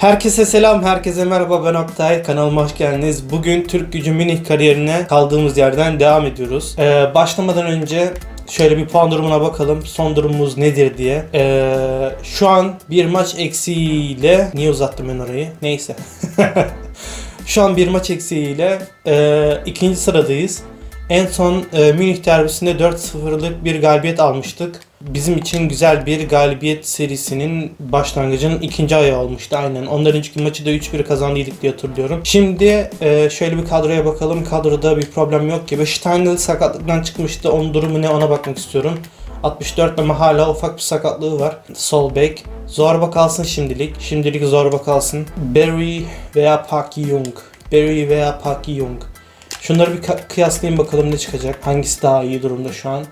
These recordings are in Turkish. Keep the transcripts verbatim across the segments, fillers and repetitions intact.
Herkese selam, herkese merhaba, ben Oktay. Kanalıma hoş geldiniz. Bugün Türk Gücü Münih kariyerine kaldığımız yerden devam ediyoruz. Ee, başlamadan önce şöyle bir puan durumuna bakalım. Son durumumuz nedir diye. Ee, şu an bir maç eksiğiyle... Niye uzattım ben orayı? Neyse. Şu an bir maç eksiğiyle e, ikinci sıradayız. En son e, Münih derbisinde dört sıfırlık bir galibiyet almıştık. Bizim için güzel bir galibiyet serisinin başlangıcının ikinci ayağı olmuştu aynen. Ondan önceki maçı da üç bir kazandıydık diye hatırlıyorum. Şimdi e, şöyle bir kadroya bakalım. Kadroda bir problem yok gibi. Steinl sakatlıktan çıkmıştı. Onun durumu ne, ona bakmak istiyorum. altmış dört ama hala ufak bir sakatlığı var. Sol bek. Zorba kalsın şimdilik. Şimdilik Zorba kalsın. Barry veya Park Ji-young. Barry veya Park Ji-young. Şunları bir kıyaslayayım bakalım ne çıkacak. Hangisi daha iyi durumda şu an.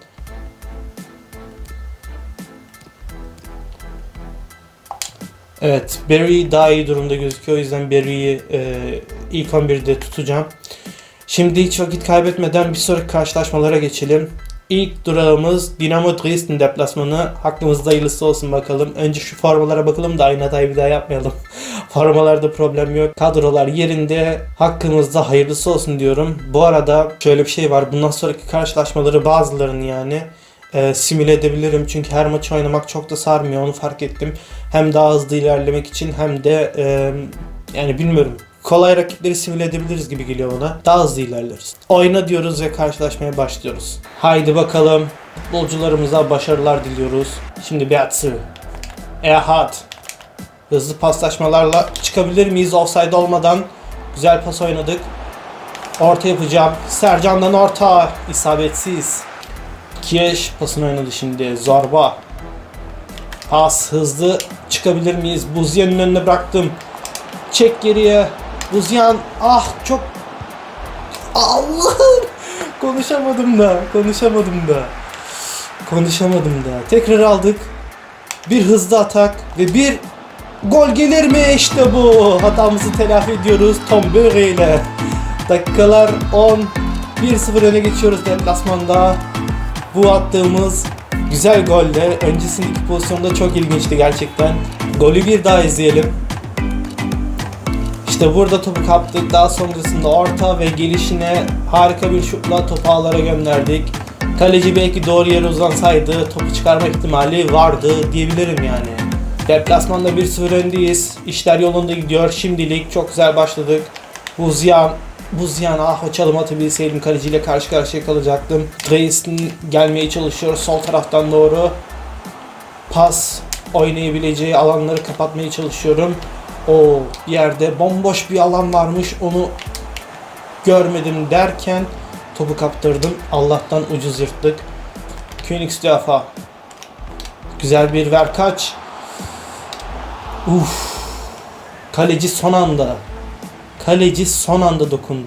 Evet, Barry daha iyi durumda gözüküyor. O yüzden Barry'yi e, ilk on birde tutacağım. Şimdi hiç vakit kaybetmeden bir sonraki karşılaşmalara geçelim. İlk durağımız Dinamo Dresden deplasmanı. Hakkımızda hayırlısı olsun bakalım. Önce şu formalara bakalım da aynı hatayı bir daha yapmayalım. Formalarda problem yok. Kadrolar yerinde. Hakkımızda hayırlısı olsun diyorum. Bu arada şöyle bir şey var. Bundan sonraki karşılaşmaları bazılarını yani e, simüle edebilirim. Çünkü her maçı oynamak çok da sarmıyor. Onu fark ettim. Hem daha hızlı ilerlemek için hem de e, yani bilmiyorum. Kolay rakipleri simüle edebiliriz gibi geliyor bana. Daha hızlı ilerleriz. Oyna diyoruz ve karşılaşmaya başlıyoruz. Haydi bakalım. Futbolcularımıza başarılar diliyoruz. Şimdi Beatsu. Erhard. Hızlı paslaşmalarla çıkabilir miyiz offside olmadan? Güzel pas oynadık. Orta yapacağım. Sercan'dan orta. İsabetsiz. Kiyeş pasını oynadı şimdi. Zorba. Pas hızlı. Çıkabilir miyiz? Buziyan'ın önüne bıraktım. Çek geriye. Buziyan. Ah çok. Allah'ım. Konuşamadım da. Konuşamadım da. Konuşamadım da. Tekrar aldık. Bir hızlı atak ve bir gol gelir mi? İşte bu. Hatamızı telafi ediyoruz Tom Böre ile. Dakikalar on. bir sıfır öne geçiyoruz deplasmanda. Bu attığımız güzel golle öncesindeki pozisyonda çok ilginçti gerçekten. Golü bir daha izleyelim. İşte burada topu kaptık. Daha sonrasında orta ve gelişine harika bir şutla topu ağlara gönderdik. Kaleci belki doğru yere uzansaydı topu çıkarma ihtimali vardı diyebilirim yani. Deplasmanda bir sıfır öndeyiz. İşler yolunda gidiyor. Şimdilik çok güzel başladık. Buziyan, Buziyan ah o çalım atabilseydim kaleciyle karşı karşıya kalacaktım. Dresden gelmeye çalışıyor sol taraftan doğru. Pas oynayabileceği alanları kapatmaya çalışıyorum. O bir yerde bomboş bir alan varmış, onu görmedim derken topu kaptırdım. Allah'tan ucuz yırttık. Königsdörfer. Güzel bir ver kaç. Uf. Kaleci son anda. Kaleci son anda dokundu.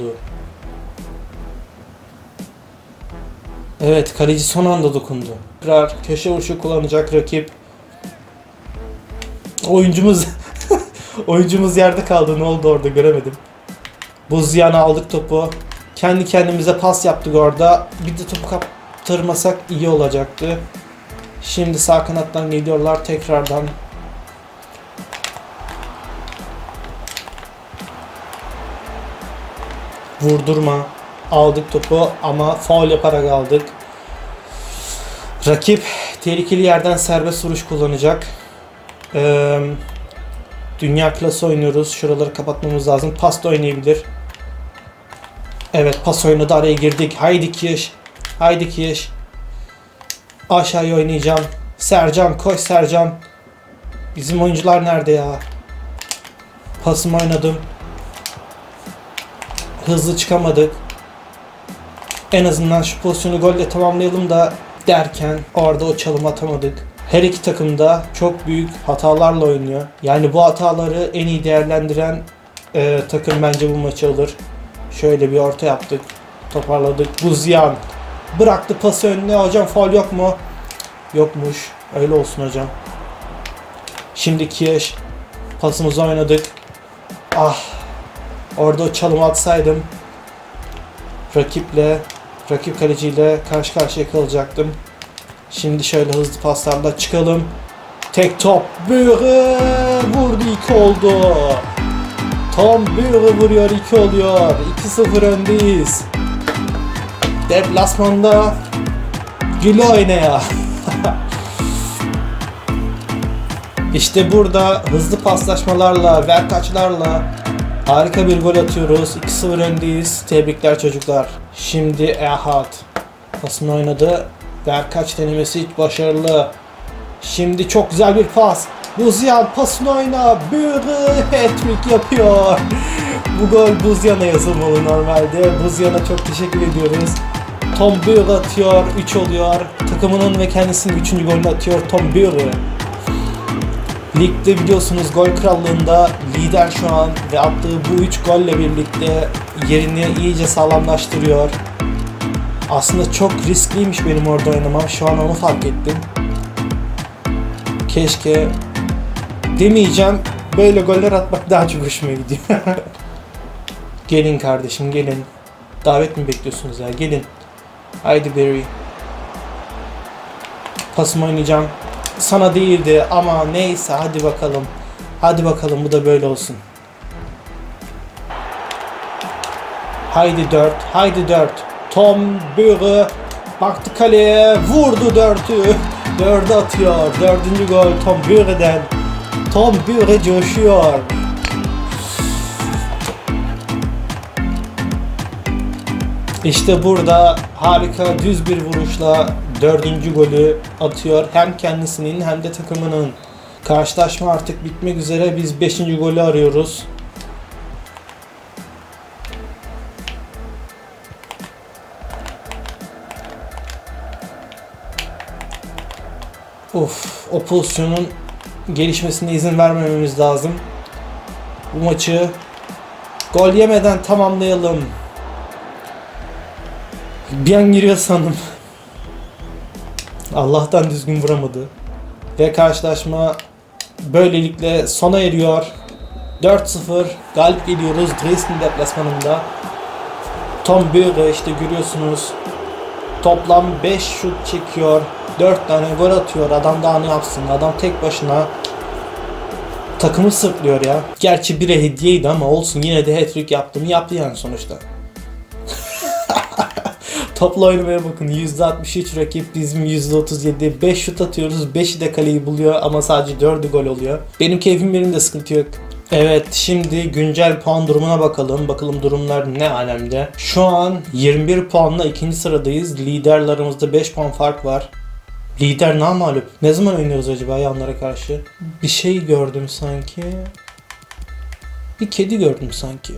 Evet, kaleci son anda dokundu. Tekrar köşe vuruşu kullanacak rakip. Oyuncumuz Oyuncumuz yerde kaldı. Ne oldu orada göremedim. Buziyan'a aldık topu. Kendi kendimize pas yaptık orada. Bir de topu kaptırmasak iyi olacaktı. Şimdi sağ kanattan geliyorlar tekrardan. Vurdurma. Aldık topu ama faul yaparak aldık. Rakip tehlikeli yerden serbest vuruş kullanacak. Eee... Dünya klası oynuyoruz. Şuraları kapatmamız lazım. Pas da oynayabilir. Evet, pas oynadı. Araya girdik. Haydi Kiyeş. Haydi Kiyeş. Aşağıya oynayacağım. Sercan. Koş Sercan. Bizim oyuncular nerede ya? Pasımı oynadım. Hızlı çıkamadık. En azından şu pozisyonu golle tamamlayalım da derken orada o çalımı atamadık. Her iki takım da çok büyük hatalarla oynuyor. Yani bu hataları en iyi değerlendiren e, takım bence bu maçı alır. Şöyle bir orta yaptık. Toparladık. Buziyan bıraktı pası önüne. Hocam faul yok mu? Yokmuş. Öyle olsun hocam. Şimdi Kiyeş. Pasımızı oynadık. Ah. Orada o çalımı atsaydım rakiple, rakip kaleciyle karşı karşıya kalacaktım. Şimdi şöyle hızlı paslarla çıkalım. Tek top. Büyre vurdu, iki oldu. Tom Büyre vuruyor, iki oluyor. iki sıfır öndeyiz. Deplasmanda güle oynaya. İşte burada hızlı paslaşmalarla, verkaçlarla harika bir gol atıyoruz. iki sıfır öndeyiz. Tebrikler çocuklar. Şimdi Erhard pasını oynadı. Verkaç denemesi hiç başarılı. Şimdi çok güzel bir pas. Buzyan pasını oyna. Büyre hat-trick yapıyor. Bu gol Buzyan'a yazılmalı normalde. Buzyan'a çok teşekkür ediyoruz. Tom Büyre atıyor. üç oluyor. Takımının ve kendisinin üçüncü golünü atıyor Tom Büyre. Ligde biliyorsunuz gol krallığında lider şu an ve attığı bu üç golle birlikte yerini iyice sağlamlaştırıyor. Aslında çok riskliymiş benim orada oynamam. Şu an onu fark ettim. Keşke demeyeceğim. Böyle goller atmak daha çok hoşuma gidiyor. Gelin kardeşim, gelin. Davet mi bekliyorsunuz ya? Gelin. Haydi Barry. Pasımı oynayacağım. Sana değildi ama neyse, hadi bakalım. Hadi bakalım, bu da böyle olsun. Haydi dört. Haydi dört. Tom Büyre baktı kaleye. Vurdu dörtü. dördü atıyor. Dördüncü gol Tom Büyre'den. Tom Büyre coşuyor. İşte burada harika düz bir vuruşla dördüncü golü atıyor. Hem kendisinin hem de takımının. Karşılaşma artık bitmek üzere. Biz beşinci golü arıyoruz. Of, o pozisyonun gelişmesine izin vermememiz lazım. Bu maçı gol yemeden tamamlayalım. Bir an giriyor sandım. Allah'tan düzgün vuramadı. Ve karşılaşma böylelikle sona eriyor. dört sıfır galip geliyoruz Dresden deplasmanında. Tom Büyre işte görüyorsunuz. Toplam beş şut çekiyor. dört tane gol atıyor. Adam daha ne yapsın? Adam tek başına takımı sırtlıyor ya. Gerçi bire hediyeydi ama olsun, yine de hat-trick yaptım. Yaptı yani sonuçta. Topla oynamaya bakın. yüzde altmış üç rakip, bizim yüzde otuz yedi. beş şut atıyoruz. beşi de kaleyi buluyor ama sadece dördü gol oluyor. Benim keyfim yerinde, sıkıntı yok. Evet, şimdi güncel puan durumuna bakalım. Bakalım durumlar ne alemde. Şu an yirmi bir puanla ikinci sıradayız. Liderlerimizde beş puan fark var. Lider namağlup. Ne zaman oynuyoruz acaba yanlara karşı? Bir şey gördüm sanki. Bir kedi gördüm sanki.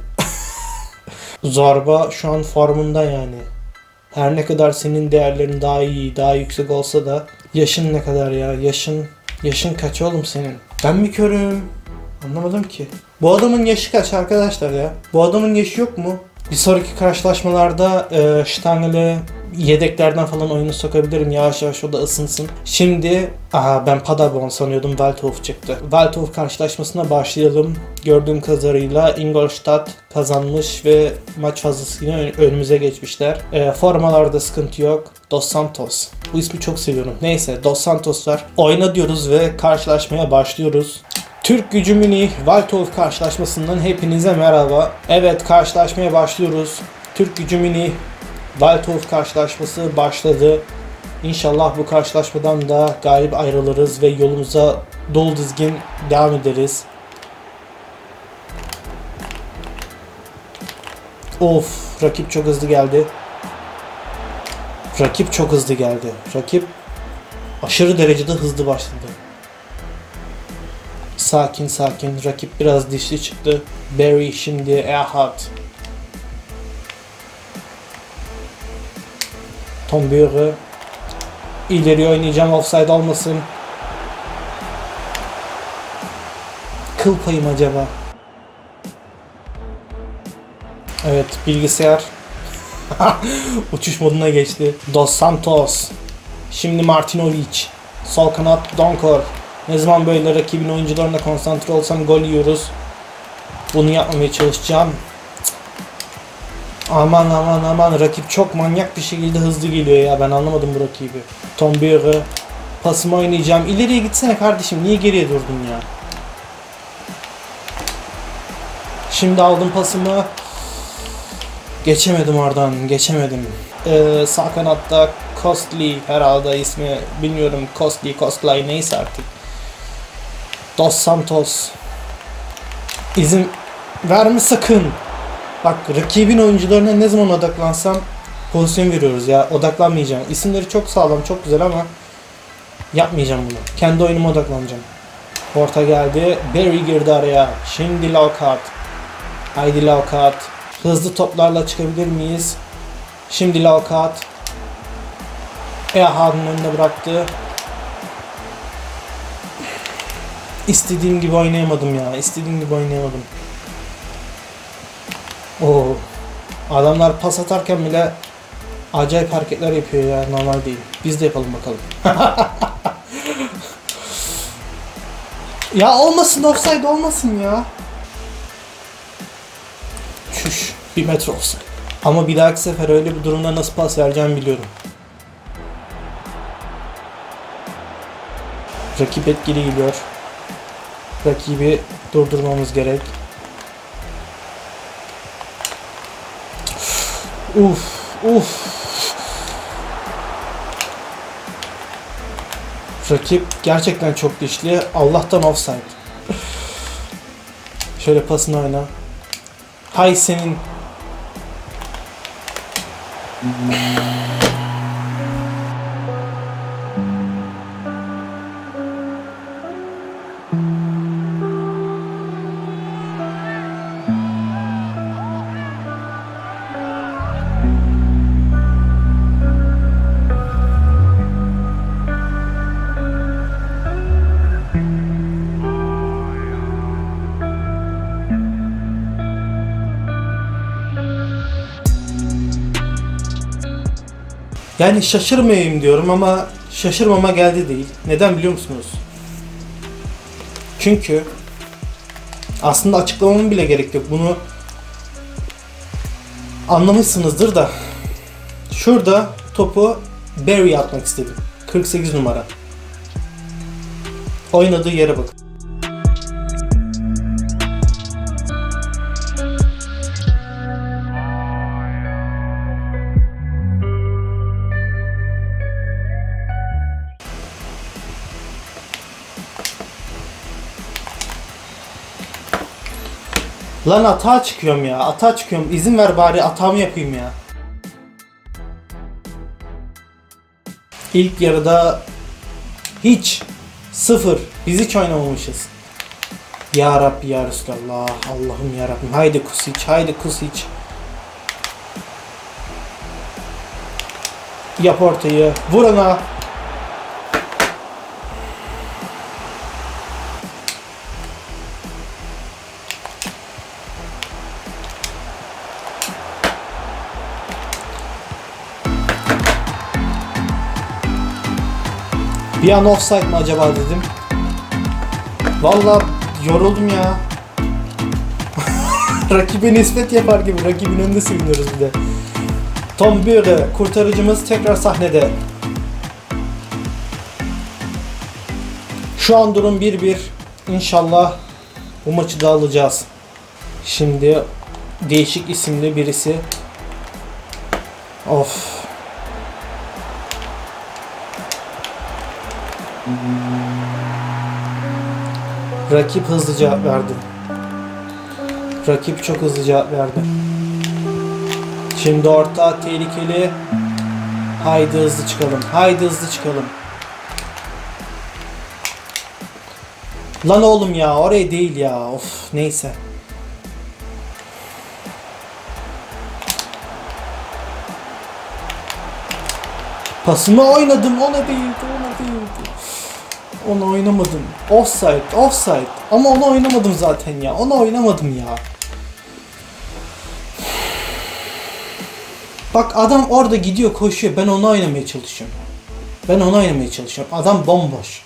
Zorba şu an formunda yani. Her ne kadar senin değerlerin daha iyi, daha yüksek olsa da yaşın ne kadar ya? Yaşın yaşın kaç oğlum senin? Ben mi körüm? Anlamadım ki. Bu adamın yaşı kaç arkadaşlar ya? Bu adamın yaşı yok mu? Bir sonraki karşılaşmalarda e, Stangel'e yedeklerden falan oyunu sokabilirim. Yavaş yavaş o da ısınsın. Şimdi aha, ben Paderborn sanıyordum. Waldhof çıktı. Waldhof karşılaşmasına başlayalım. Gördüğüm kadarıyla Ingolstadt kazanmış ve maç fazlasıyla önümüze geçmişler. E, formalarda sıkıntı yok. Dos Santos. Bu ismi çok seviyorum. Neyse, Dos Santos var. Oyna diyoruz ve karşılaşmaya başlıyoruz. Türk Gücü Münih Waldhof karşılaşmasından hepinize merhaba. Evet, karşılaşmaya başlıyoruz. Türk Gücü Münih Waldhof karşılaşması başladı. İnşallah bu karşılaşmadan da galip ayrılırız ve yolumuza dolu dizgin devam ederiz. Of, rakip çok hızlı geldi. Rakip çok hızlı geldi. Rakip aşırı derecede hızlı başladı. Sakin sakin. Rakip biraz dişli çıktı. Barry şimdi Erhard. Tom Büyre. İleri oynayacağım, offside olmasın. Kıl payım acaba? Evet, bilgisayar uçuş moduna geçti. Dos Santos. Şimdi Martinovic. Sol kanat Donkor. Ne zaman böyle rakibin oyuncularına konsantre olsam gol yiyoruz. Bunu yapmamaya çalışacağım. Aman aman aman, rakip çok manyak bir şekilde hızlı geliyor ya, ben anlamadım bu rakibi. Tom Büyre Pasımı oynayacağım. İleriye gitsene kardeşim. Niye geriye durdun ya? Şimdi aldım pasımı. Geçemedim oradan. Geçemedim. Ee, sağ kanatta Costly herhalde ismi. Bilmiyorum. Costly, Costly neyse artık. Dos Santos. İzin verme sakın. Bak rakibin oyuncularına ne zaman odaklansam pozisyon veriyoruz ya. Odaklanmayacağım. İsimleri çok sağlam, çok güzel ama yapmayacağım bunu. Kendi oyunuma odaklanacağım. Orta geldi. Barry girdi araya. Şimdi Lockhart. Haydi Lockhart. Hızlı toplarla çıkabilir miyiz? Şimdi Lockhart. Ehad'ın önüne bıraktı. İstediğim gibi oynayamadım ya. İstediğim gibi oynayamadım. Oo. Adamlar pas atarken bile acayip hareketler yapıyor ya. Normal değil. Biz de yapalım bakalım. Ya olmasın, offside olmasın ya. Şuş. Bir metre offside. Ama bir dahaki sefer öyle bir durumda nasıl pas vereceğimi biliyorum. Rakip etkili gidiyor. Rakibi durdurmamız gerek. Uf, uf. Rakip gerçekten çok güçlü. Allah'tan offside. Şöyle pasını oyna. Hay senin. Yani şaşırmayayım diyorum ama şaşırmama geldi değil. Neden biliyor musunuz? Çünkü aslında açıklamamın bile gerek yok. Bunu anlamışsınızdır da şurada topu Barry'e atmak istedim. kırk sekiz numara. Oynadığı yere bakın. Lan atağa çıkıyorum ya. Atağa çıkıyorum. İzin ver bari atağımı yapayım ya. İlk yarıda hiç sıfır. Biz hiç oynamamışız. Ya Rabbi ya Resulallah. Allah'ım ya Rabbim. Haydi Kusic. Haydi Kusic. Yap ortayı. Vur ona. Bir an offside mi acaba dedim. Vallahi yoruldum ya. Rakibe nispet yapar gibi. Rakibin önünde seviniyoruz bir de. Tom Bure kurtarıcımız tekrar sahnede. Şu an durum bir bir. İnşallah bu maçı da alacağız. Şimdi değişik isimli birisi. Of. Rakip hızlı cevap verdi. Rakip çok hızlı cevap verdi. Şimdi orta tehlikeli. Haydi hızlı çıkalım. Haydi hızlı çıkalım. Lan oğlum ya oraya değil ya. Of neyse. Pasımı oynadım. Ona değildi. Ona değildi. Onu oynamadım. Offside. Offside. Ama onu oynamadım zaten ya. Onu oynamadım ya. Bak adam orada gidiyor koşuyor. Ben onu oynamaya çalışıyorum. Ben onu oynamaya çalışıyorum. Adam bomboş.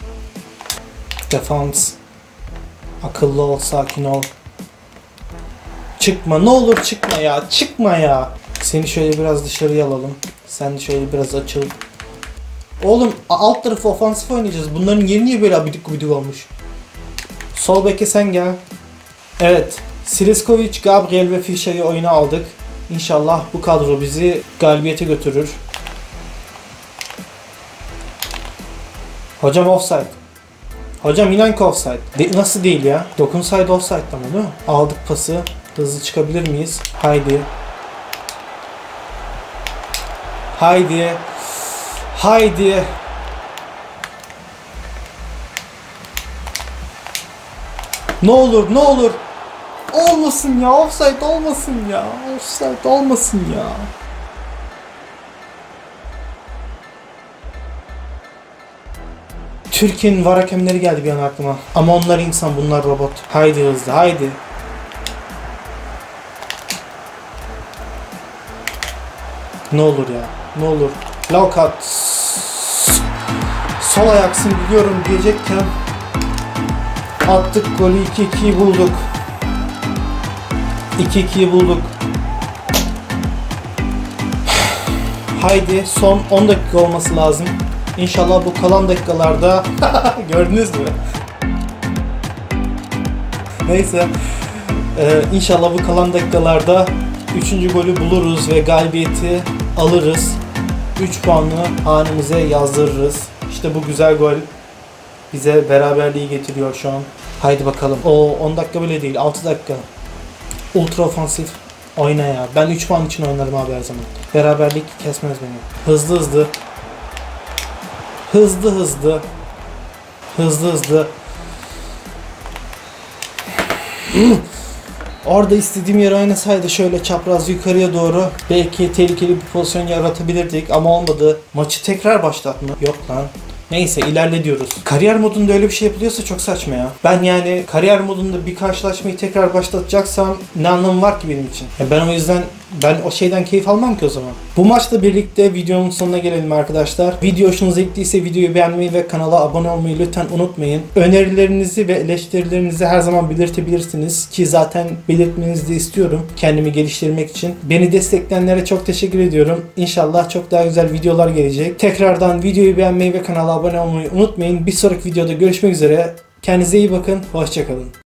Defans. Akıllı ol. Sakin ol. Çıkma. Ne olur çıkma ya. Çıkma ya. Seni şöyle biraz dışarıya alalım. Sen de şöyle biraz açıl. Oğlum alt tarafı ofansif oynayacağız. Bunların yeri niye böyle abidik gubidik olmuş? Sol beke sen gel. Evet. Siliskovic, Gabriel ve Fischer'i oyuna aldık. İnşallah bu kadro bizi galibiyete götürür. Hocam offside. Hocam inan ki offside. De nasıl değil ya? Dokunsaydı offside'da mı değil mi? Aldık pası. Hızlı çıkabilir miyiz? Haydi. Haydi. Haydi. Ne olur, ne olur. Olmasın ya, offside olmasın ya. Offside olmasın ya. Türkiye'nin var hakemleri geldi bir an aklıma. Ama onlar insan, bunlar robot. Haydi hızlı, haydi. Ne olur ya, ne olur. Laukat. Sol ayaksın biliyorum diyecekken attık golü, iki ikiyi bulduk. iki ikiyi bulduk. Haydi son on dakika olması lazım. İnşallah bu kalan dakikalarda gördünüz mü? Neyse. Ee, inşallah bu kalan dakikalarda üçüncü golü buluruz ve galibiyeti alırız. üç puanı hanemize yazdırırız. İşte bu güzel gol bize beraberliği getiriyor şu an. Haydi bakalım. O on dakika bile değil, altı dakika. Ultra ofansif oyna ya. Ben üç puan için oynarım abi her zaman. Beraberlik kesmez beni. Hızlı hızlı. Hızlı hızlı. Hızlı hızlı. Orada istediğim yere oynasaydı şöyle çapraz yukarıya doğru belki tehlikeli bir pozisyon yaratabilirdik ama olmadı. Maçı tekrar başlatma. Yok lan. Neyse ilerle diyoruz. Kariyer modunda öyle bir şey yapılıyorsa çok saçma ya. Ben yani kariyer modunda bir karşılaşmayı tekrar başlatacaksam ne anlamı var ki benim için? Ya ben o yüzden ben o şeyden keyif almam ki o zaman. Bu maçla birlikte videonun sonuna gelelim arkadaşlar. Video hoşunuza gittiyse videoyu beğenmeyi ve kanala abone olmayı lütfen unutmayın. Önerilerinizi ve eleştirilerinizi her zaman belirtebilirsiniz ki zaten belirtmenizi de istiyorum kendimi geliştirmek için. Beni destekleyenlere çok teşekkür ediyorum. İnşallah çok daha güzel videolar gelecek. Tekrardan videoyu beğenmeyi ve kanala abone olmayı unutmayın. Bir sonraki videoda görüşmek üzere. Kendinize iyi bakın. Hoşça kalın.